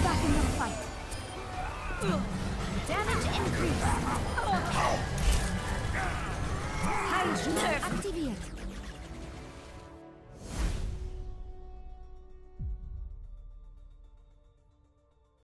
back in the fight. Damage increase. High nerve activiert.